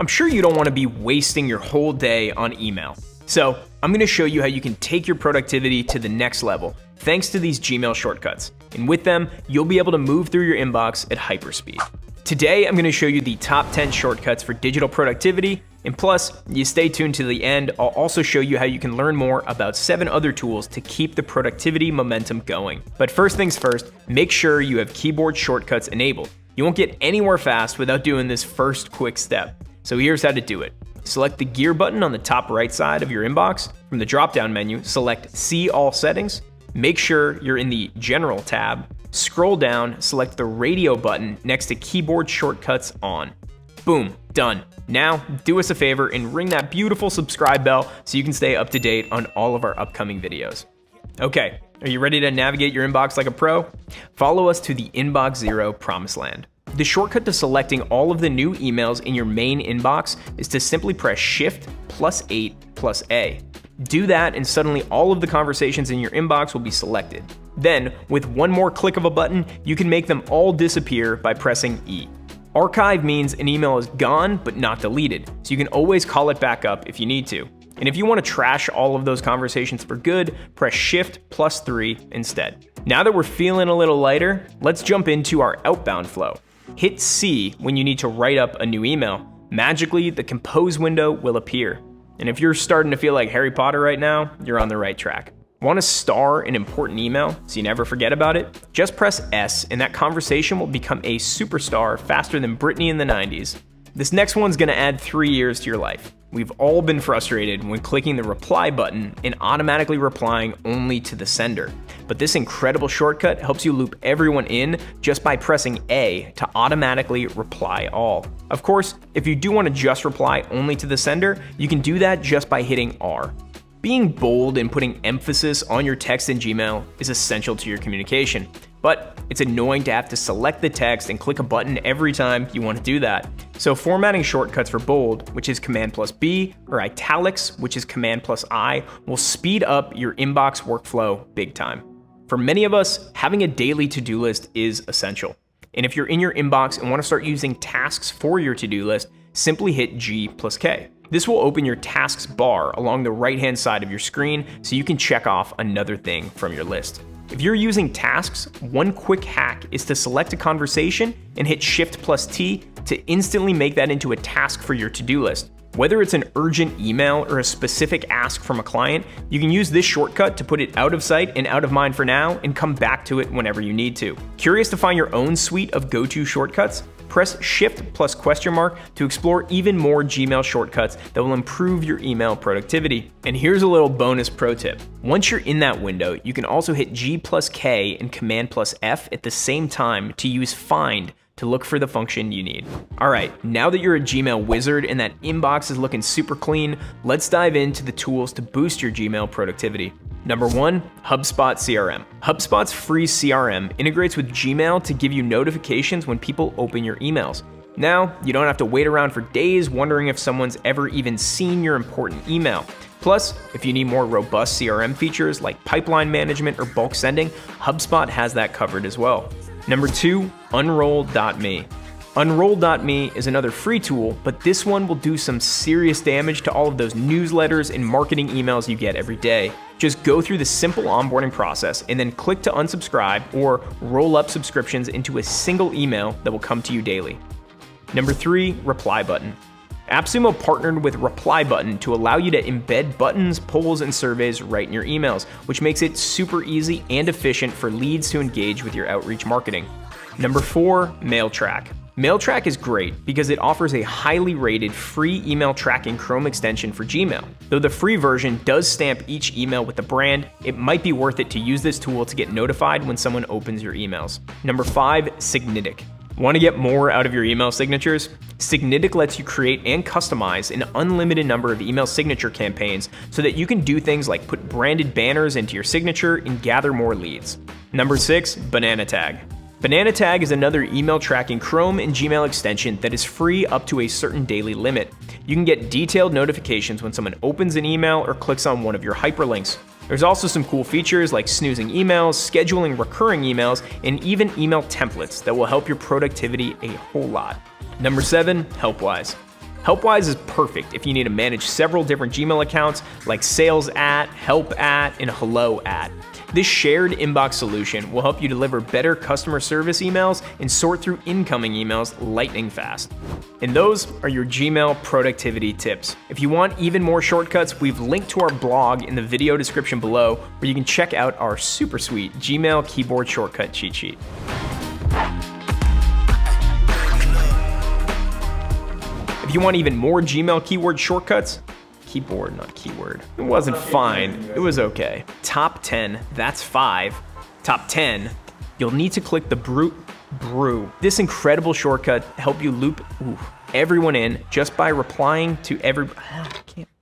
I'm sure you don't want to be wasting your whole day on email. So I'm going to show you how you can take your productivity to the next level thanks to these Gmail shortcuts. And with them, you'll be able to move through your inbox at hyperspeed. Today, I'm going to show you the top 10 shortcuts for digital productivity. And plus, you stay tuned to the end, I'll also show you how you can learn more about 7 other tools to keep the productivity momentum going. But first things first, make sure you have keyboard shortcuts enabled. You won't get anywhere fast without doing this first quick step. So here's how to do it. Select the gear button on the top right side of your inbox. From the drop-down menu, select See All Settings. Make sure you're in the General tab. Scroll down, select the radio button next to Keyboard Shortcuts On. Boom, done. Now, do us a favor and ring that beautiful subscribe bell so you can stay up to date on all of our upcoming videos. Okay, are you ready to navigate your inbox like a pro? Follow us to the Inbox Zero Promised Land. The shortcut to selecting all of the new emails in your main inbox is to simply press Shift +8 +A. Do that and suddenly all of the conversations in your inbox will be selected. Then, with one more click of a button, you can make them all disappear by pressing E. Archive means an email is gone but not deleted, so you can always call it back up if you need to. And if you want to trash all of those conversations for good, press Shift +3 instead. Now that we're feeling a little lighter, let's jump into our outbound flow. Hit C when you need to write up a new email. Magically, the compose window will appear. And if you're starting to feel like Harry Potter right now, you're on the right track. Want to star an important email so you never forget about it? Just press S and that conversation will become a superstar faster than Britney in the 90s. This next one's gonna add 3 years to your life. We've all been frustrated when clicking the reply button and automatically replying only to the sender. But this incredible shortcut helps you loop everyone in just by pressing A to automatically reply all. Of course, if you do want to just reply only to the sender, you can do that just by hitting R. Being bold and putting emphasis on your text in Gmail is essential to your communication, but it's annoying to have to select the text and click a button every time you want to do that. So formatting shortcuts for bold, which is Command+B, or italics, which is Command+I, will speed up your inbox workflow big time. For many of us, having a daily to-do list is essential. And if you're in your inbox and want to start using tasks for your to-do list, simply hit G+K. This will open your tasks bar along the right-hand side of your screen so you can check off another thing from your list. If you're using tasks, one quick hack is to select a conversation and hit Shift+T to instantly make that into a task for your to-do list. Whether it's an urgent email or a specific ask from a client, you can use this shortcut to put it out of sight and out of mind for now and come back to it whenever you need to. Curious to find your own suite of go-to shortcuts? Press Shift +? to explore even more Gmail shortcuts that will improve your email productivity. And here's a little bonus pro tip. Once you're in that window, you can also hit G+K and Command+F at the same time to use Find to look for the function you need. All right, now that you're a Gmail wizard and that inbox is looking super clean, let's dive into the tools to boost your Gmail productivity. Number 1, HubSpot CRM. HubSpot's free CRM integrates with Gmail to give you notifications when people open your emails. Now, you don't have to wait around for days wondering if someone's ever even seen your important email. Plus, if you need more robust CRM features like pipeline management or bulk sending, HubSpot has that covered as well. Number 2, Unroll.me. Unroll.me is another free tool, but this one will do some serious damage to all of those newsletters and marketing emails you get every day. Just go through the simple onboarding process and then click to unsubscribe or roll up subscriptions into a single email that will come to you daily. Number 3, Reply Button. AppSumo partnered with Reply Button to allow you to embed buttons, polls, and surveys right in your emails, which makes it super easy and efficient for leads to engage with your outreach marketing. Number 4, Mailtrack. Mailtrack is great because it offers a highly rated free email tracking Chrome extension for Gmail. Though the free version does stamp each email with the brand, it might be worth it to use this tool to get notified when someone opens your emails. Number 5, Signitic. Want to get more out of your email signatures? Signitic lets you create and customize an unlimited number of email signature campaigns so that you can do things like put branded banners into your signature and gather more leads. Number 6, Banana Tag. Banana Tag is another email tracking Chrome and Gmail extension that is free up to a certain daily limit. You can get detailed notifications when someone opens an email or clicks on one of your hyperlinks. There's also some cool features like snoozing emails, scheduling recurring emails, and even email templates that will help your productivity a whole lot. Number 7, Helpwise. Helpwise is perfect if you need to manage several different Gmail accounts like sales @ help @ and hello @. This shared inbox solution will help you deliver better customer service emails and sort through incoming emails lightning fast. And those are your Gmail productivity tips. If you want even more shortcuts, we've linked to our blog in the video description below, where you can check out our super sweet Gmail keyboard shortcut cheat sheet. If you want even more Gmail keyword shortcuts, keyboard, not keyword. It wasn't fine, it was okay. Top 10, that's 5. Top 10, you'll need to click the brew. This incredible shortcut help you loop everyone in just by replying to